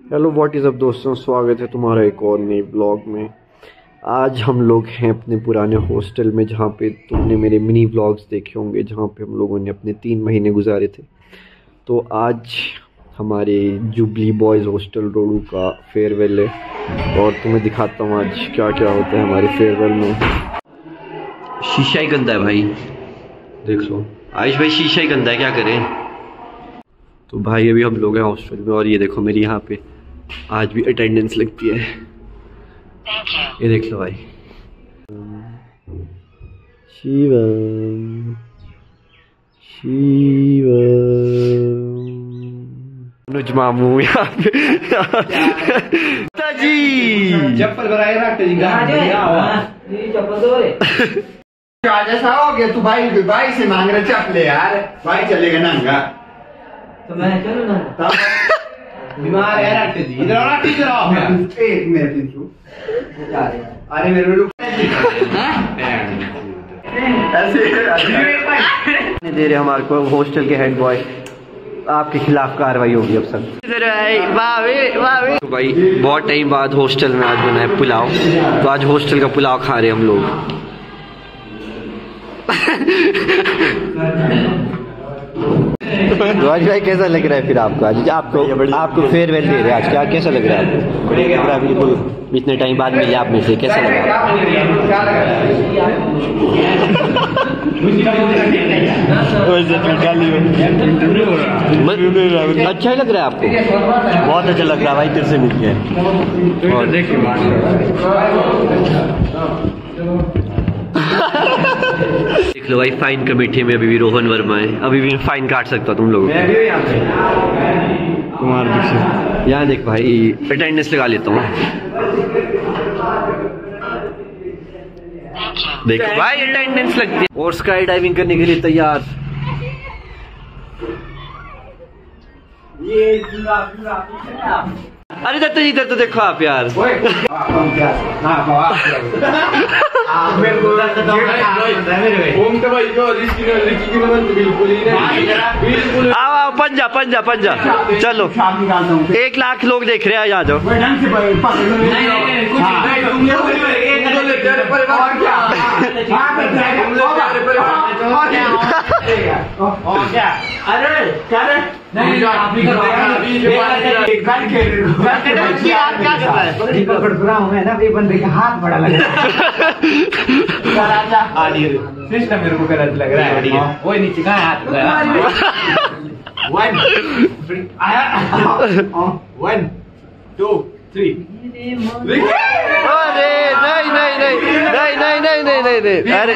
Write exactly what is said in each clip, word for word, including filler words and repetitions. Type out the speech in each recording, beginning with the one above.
Hello what is up दोस्तों, स्वागत है तुम्हारा एक और नए ब्लॉग में। आज हम लोग हैं अपने पुराने हॉस्टल में, जहाँ पे तुमने मेरे मिनी व्लॉग्स देखे होंगे, जहाँ पे हम लोगों ने अपने तीन महीने गुजारे थे। तो आज हमारे जुबली बॉयज़ हॉस्टल रोडू का फेयरवेल है और तुम्हें दिखाता हूँ आज क्या क्या होता है हमारे फेयरवेल में। शीशा ही गंदा है भाई, देख लो। आयुष भाई शीशा ही गंदा है, क्या करें। तो भाई अभी हम लोग हैं हॉस्टल में और ये देखो मेरी यहाँ पे आज भी अटेंडेंस लगती है, ये देख लो भाई। शिवम शिवम अनुज मामू यहाँ पे जी चप्पल जैसा हो गया तू भाई भाई से मांग रहे चप्पल यार, भाई चलेगा नंगा तो मैं चलो ना बीमार है रट जी इधर आओ इधर आओ एक मिनट इंटू अरे मेरे लोग ऐसे दे रहे हमारे को हॉस्टल के हेड बॉय। आपके खिलाफ कार्रवाई होगी अब सर। तो भाई बहुत टाइम बाद हॉस्टल में आज बना है पुलाव, तो आज हॉस्टल का पुलाव खा रहे हैं हम लोग। राज भाई कैसा लग रहा है फिर आपको आज? आपको आपको फेयरवेल दे रहे हैं आज, क्या कैसा लग रहा है आपको? बढ़िया लग रहा है बिल्कुल। इतने टाइम बाद मिले आप में से, कैसा लग रहा है? अच्छा ही लग रहा है आपको? बहुत अच्छा लग रहा है भाई, तेरे से मिल के। देख लो भाई, फाइन कमेटी में अभी भी रोहन वर्मा है, अभी भी फाइन काट सकता तुम लोगों को। कुमार दीक्षित यहाँ देख भाई, अटेंडेंस लगा लेता हूँ। देखो भाई अटेंडेंस लगती है। और स्काई डाइविंग करने के लिए तैयार। ये अरे दत्ता जी इधर तो देखो आप यार। आओ आओ पंजा पंजा पंजा चलो, एक लाख लोग देख रहे हैं, आ जाओ। बंदे का हाथ बड़ा लग रहा है, सिस्टम मेरे को गलत लग रहा है। वो नीचे का हाथ वन वन टू थ्री। अरे नहीं नहीं नहीं नहीं नहीं नहीं नहीं नहीं नहीं अरे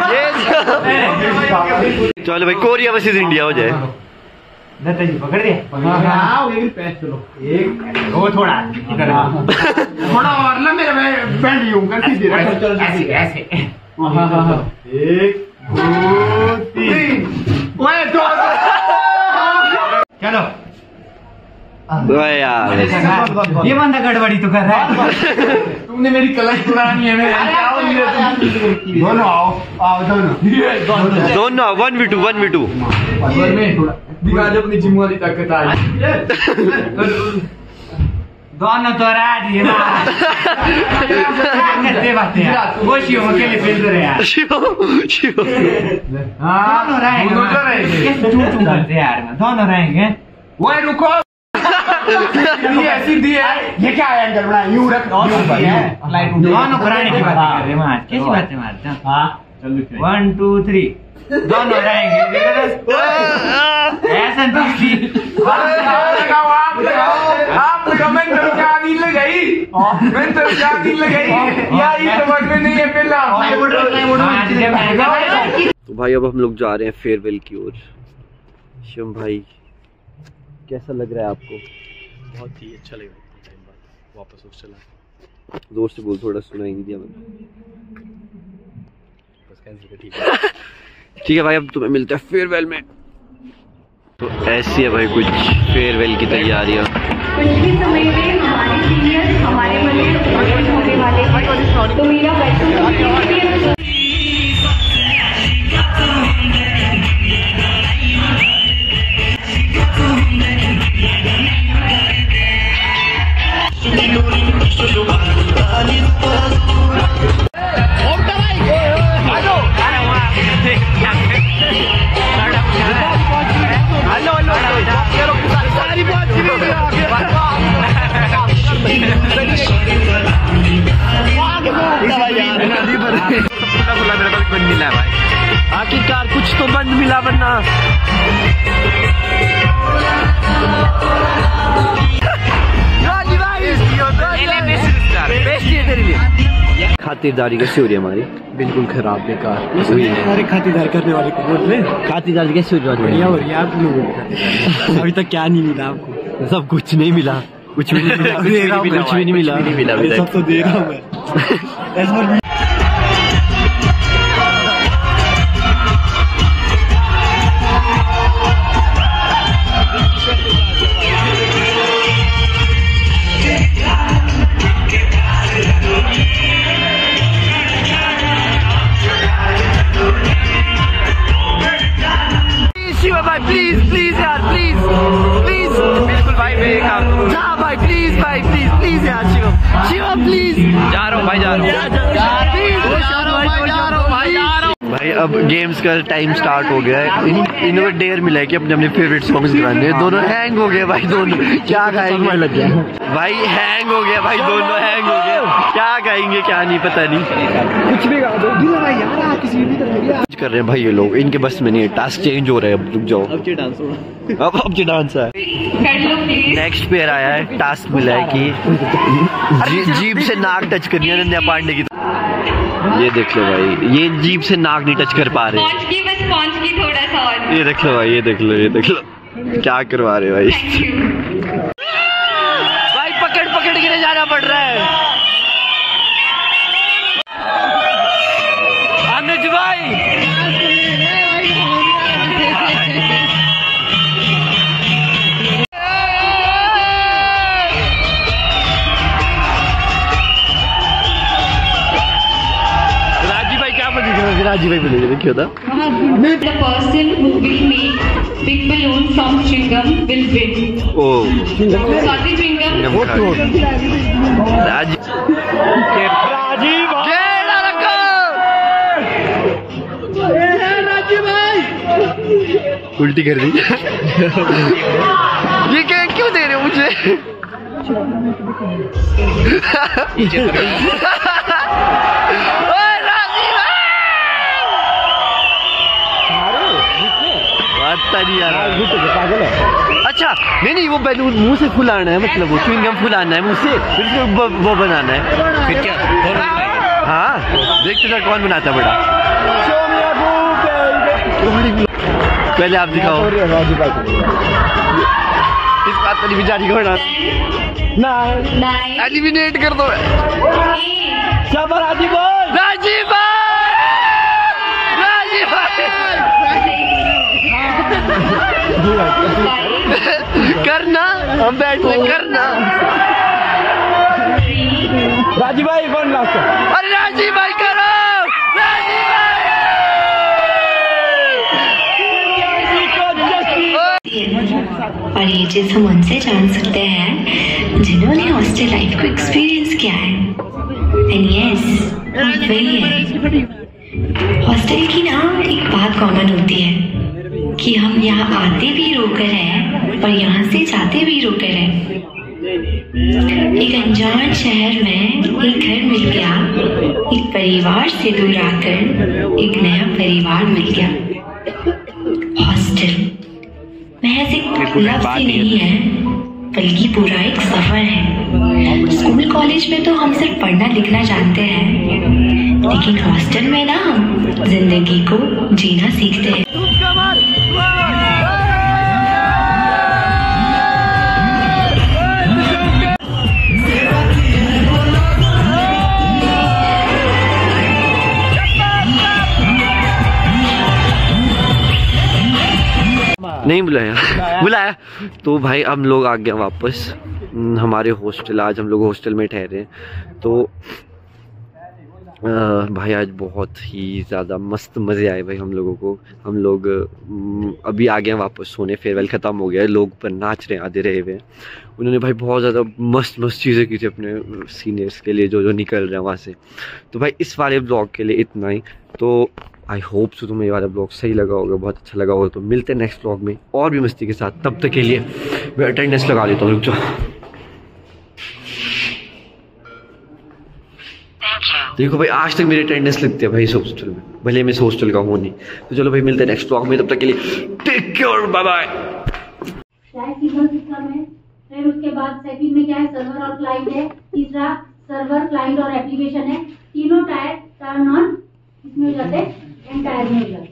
ये चलो भाई, कोरिया वर्सेस इंडिया हो जाए। दत्ता जी पकड़ दिया। चलो एक वो थोड़ा थोड़ा और ना मेरे में बैंड यूं सीधे ऐसे ऐसे। एक दो तीन ओए दो चलो यार, ये बंदा गड़बड़ी तो कर रहा है। तुमने मेरी कलश पुरानी है। दोनों आओ आओ दोनों दोनों one V two one V two दिखा दो अपनी जिम वाली ताकत आज। दोनों तो राज ये करते बातें हैं। वो शिव अकेले खेल रहे हैं शिव शिव दोनों रहेंगे, दोनों रहेंगे। कैसे चूं चूं करते हैं यार, दोनों रहेंगे। वो रुको सीधी है, ये क्या है एंगल बनाया? यूं रख दोनों कराने की बात कर रहे हैं। कैसी बातें मारते हैं? हाँ वन टू थ्री दोनों रहेंगे। ऐसा आप लगाई मैं तो जानी लगाई यार, ये समझ में नहीं है। तो भाई अब हम लोग जा रहे हैं फेयरवेल की ओर। शिवम भाई कैसा लग रहा है आपको? बहुत ही अच्छा लगा टाइम बाद वापस हॉस्टल आया। जोर से बोल, थोड़ा सुनाई नहीं दिया मैंने। बस कैंसिल कर, ठीक है ठीक है भाई, अब तुम्हें मिलते हैं फेयरवेल में। तो ऐसी है भाई कुछ फेयरवेल की तैयारियाँ। कुछ भी समय में हमारे सीनियर हमारे बच्चे होने वाले, तो मेरा बच्चों मिला भाई, आखिरकार कुछ तो बंद मिला, वरना खातिरदारी कैसी हो रही है हमारी? बिल्कुल खराब, बेकार। सारे खातिरदारी करने वाले को बोल रहे। खातिरदारी कैसी हो रही है? हो रही है आप लोगों को। अभी तक क्या नहीं मिला आपको? सब कुछ नहीं मिला, कुछ भी नहीं मिला, कुछ भी नहीं मिला, कुछ भी नहीं मिला, नहीं मिला। सब तो दे रहा हूँ मैं। भाई प्लीज प्लीज यार, प्लीज प्लीज, बिल्कुल भाई मेरे काम जा भाई, प्लीज भाई, प्लीज प्लीज यार, शिवम शिवम प्लीज। जा रहा हूँ भाई, जा रहा हूँ भाई। अब गेम्स का टाइम स्टार्ट हो गया है। इन, इन्होंने डेयर मिला है कि अपने अपने फेवरेट सॉन्ग्स गाने हैं। दोनों हैंग हो गए भाई, दोनों क्या गाएंगे? लग गया भाई, हैंग हो गया भाई, दोनों हैंग हो गए। क्या गाएंगे क्या नहीं पता नहीं, कुछ भी गा दो यार, किसी भी तरह कर रहे हैं भाई ये लोग। इनके बस में नहीं, टास्क चेंज हो रहा है। अब रुक जाओ, अब डांस होगा, अब अब डांस है। नेक्स्ट पेयर आया है, टास्क मिला है कि जी, जीभ से नाक टच करनी है नन्या पांडे की। ये देख लो भाई, ये जीभ से नाक नहीं टच कर पा रहे। स्पॉन्ज की, बस स्पॉन्ज की थोड़ा सा और। ये देख लो भाई, ये देख लो, ये देख लो क्या करवा रहे भाई। भाई पकड़ पकड़ के जाना पड़ रहा है। अनुज भाई राजी भाई बोले देखियो था। The person who will make big balloon from chewing gum will win. Oh. Sorry, chewing gum. राजी राजी राजी भाई उल्टी कर दी। ये क्या, क्यों दे रहे हो मुझे? नहीं आ रहा। अच्छा नहीं नहीं, वो बैलून मुंह से फुलाना है, मतलब वो च्युइंग गम फुलाना है मुंह से, फिर वो, वो बनाना है। फिर क्या? हाँ देखते थे कौन बनाता बड़ा। पहले आप दिखाओ। इस बात पर बेचारी को ना एलिमिनेट कर दो। राजी भाई, राजी भाई, राजी भाई करना, हम बैठ में करना। राजी भाई वन लास्ट। अरे राजी भाई करो, राजी भाई। और ये चीज हम उनसे जान सकते हैं जिन्होंने हॉस्टल लाइफ को एक्सपीरियंस किया है। एंड यस, वही है हॉस्टल की ना एक बात कॉमन होती है कि हम यहाँ आते भी रोकर हैं और यहाँ से जाते भी रोकर हैं। एक अनजान शहर में एक घर मिल गया, एक परिवार से दूर आकर एक नया परिवार मिल गया। हॉस्टल महज एक लफ्ज़ ही नहीं है, बल्कि पूरा एक सफर है। स्कूल कॉलेज में तो हम सिर्फ पढ़ना लिखना जानते हैं, लेकिन हॉस्टल में ना हम जिंदगी को जीना सीखते हैं। नहीं बुलाया बुलाया तो भाई हम लोग आ गए वापस हमारे हॉस्टल। आज हम लोग हॉस्टल में ठहरे, तो भाई आज बहुत ही ज़्यादा मस्त मज़े आए भाई हम लोगों को। हम लोग अभी आ गए हैं वापस सोने, फेयरवेल ख़त्म हो गया है, लोग पर नाच रहे हैं, आधे रहे हुए हैं। उन्होंने भाई बहुत ज़्यादा मस्त मस्त चीज़ें की थी अपने सीनियर्स के लिए जो जो निकल रहे हैं वहाँ से। तो भाई इस वाले ब्लॉग के लिए इतना ही। तो आई होप सो तुम्हें ये वाला ब्लॉग सही लगा होगा, बहुत अच्छा लगा होगा। तो मिलते हैं नेक्स्ट ब्लॉग में और भी मस्ती के साथ। तब तक के लिए मैं अटेंडेंस लगा लेता हूँ, रुक जाओ। देखो भाई आज तक मेरी अटेंडेंस लगती है भाई इस हॉस्टल में, भले मैं इस हॉस्टल का हूँ नहीं। तो चलो भाई मिलते हैं नेक्स्ट ब्लॉग में, तब तक के लिए take care, bye bye. System है, फिर उसके बाद सेकंड में क्या है, सर्वर और क्लाइंट है, तीसरा सर्वर क्लाइंट और एप्लीकेशन है। तीनों टायर टर्न ऑन इसमें हो जाते हैं, एंटायर में हो जाते हैं।